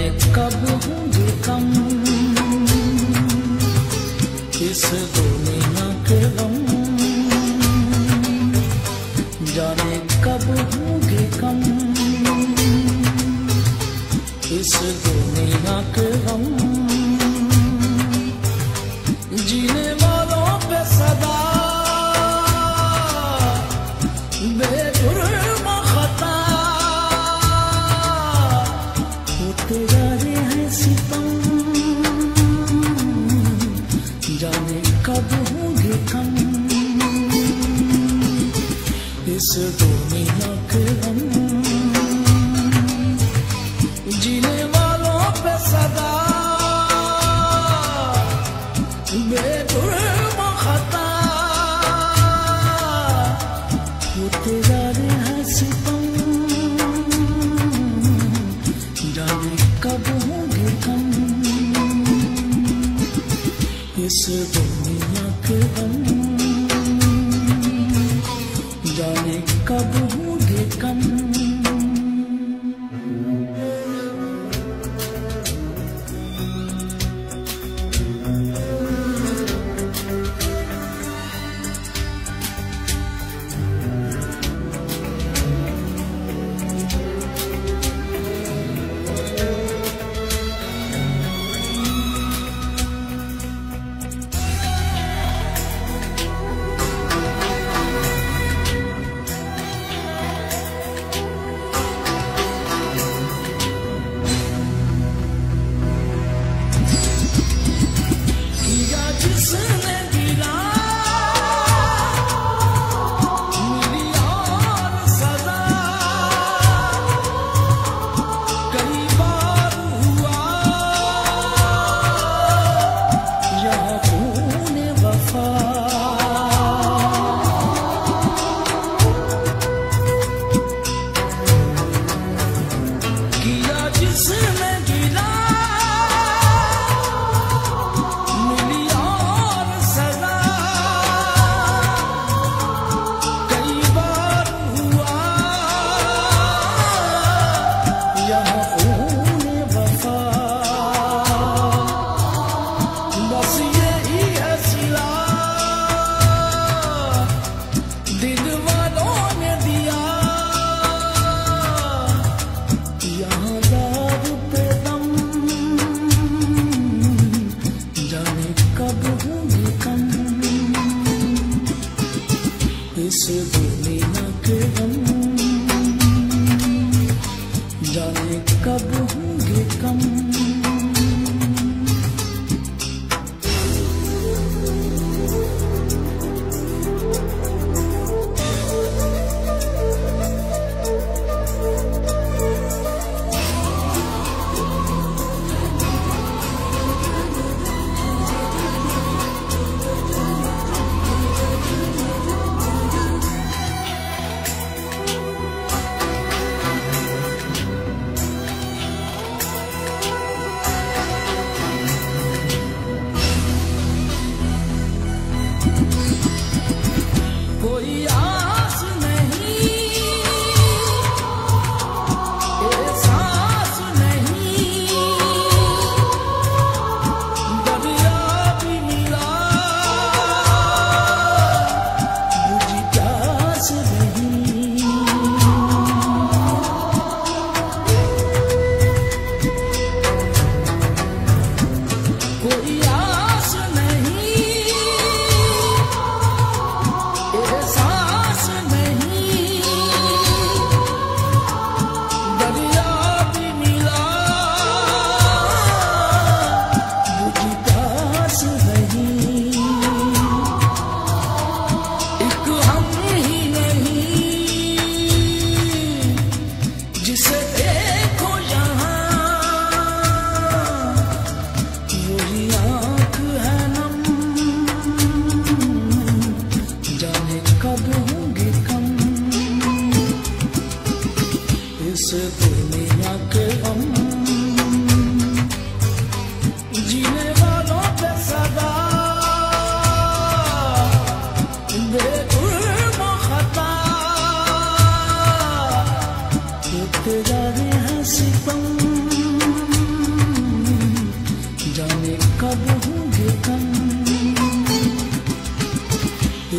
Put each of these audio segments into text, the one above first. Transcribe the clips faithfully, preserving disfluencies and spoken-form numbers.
कब होंगे कम इस दुनिया के गम, जाने कब होंगे कम इस दुनिया के गम। जीने वालों पे सदा बेजुर्म खता होते जा रहे हैं सितम, जाने कब होंगे कम इस दुनिया के गम। जीने वालों पे सदा बेजुर्म खता होते जा रहे हैं सितम, जाने कब होंगे कम इस दुनिया के गम, जाने कब होंगे कम।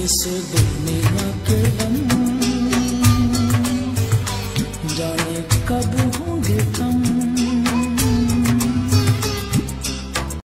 इस दुनिया के गम जाने कब होंगे।